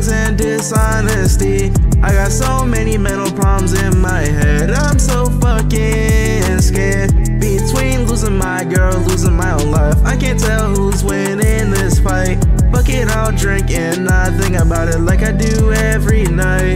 drugs and dishonesty. I got so many mental problems in my head. I'm so fucking scared. Between losing my girl, losing my own life, I can't tell who's winning this fight. Fuck it, I'll drink and not think about it like I do every night.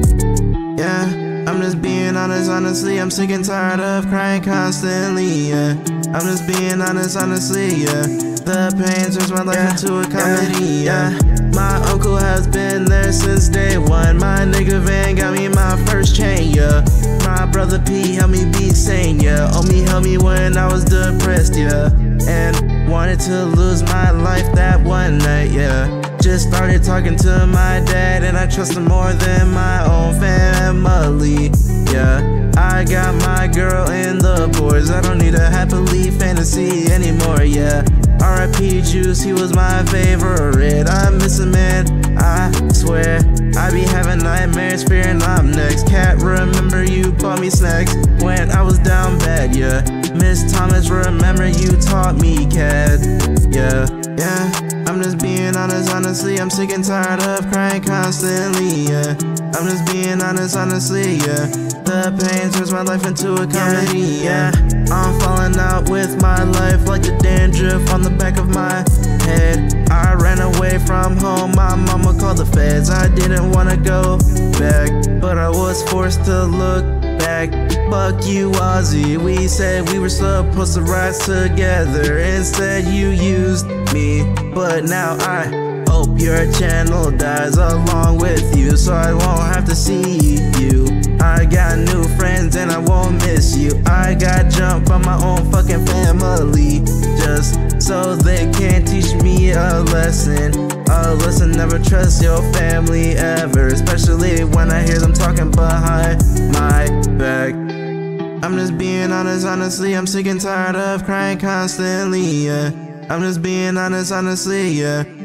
Yeah, I'm just being honest, honestly, I'm sick and tired of crying constantly, yeah. I'm just being honest, honestly, yeah. The pain turns my life into a comedy, yeah. My uncle has been there since day one. My nigga Van got me my first chain, yeah. My brother P helped me be sane, yeah. Homie helped me when I was depressed, yeah. And wanted to lose my life that one night, yeah. Just started talking to my dad and I trust him more than my own family, yeah. I got my girl and the boys, I don't need a happily fantasy anymore, yeah. R.I.P. Juice, he was my favorite. I miss him, man, I swear. I be having nightmares, fearing I'm next. Cat, remember you bought me snacks when I was down bad, yeah. Miss Thomas, remember you taught me, cat, yeah. I'm just being honest, honestly, I'm sick and tired of crying constantly, yeah. I'm just being honest, honestly, yeah. The pain turns my life into a comedy, yeah. I'm falling out with my life like the dandruff on the back of my head. I ran away from home, my mama called the feds. I didn't wanna go back, but I was forced to look back. Fuck you, Ozzy, we said we were supposed to rise together. Instead you used me, but now I hope your channel dies along with you, so I won't have to see you. I got new friends and I won't miss you. I got jumped by my own fucking family just so they can't teach me a lesson. A lesson, never trust your family ever, especially when I hear them talking behind my back. I'm just being honest, honestly, I'm sick and tired of crying constantly, yeah. I'm just being honest, honestly, yeah.